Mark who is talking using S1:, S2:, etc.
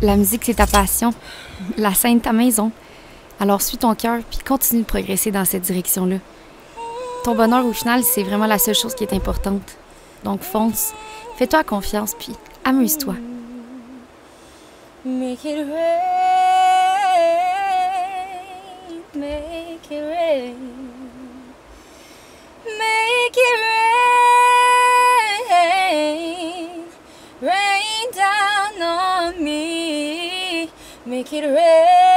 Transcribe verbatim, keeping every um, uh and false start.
S1: La musique, c'est ta passion. La scène, ta maison. Alors suis ton cœur, puis continue de progresser dans cette direction-là. Ton bonheur, au final, c'est vraiment la seule chose qui est importante. Donc fonce, fais-toi confiance, puis amuse-toi.
S2: Make it rain, make it rain, make it rain, rain down on me, make it rain.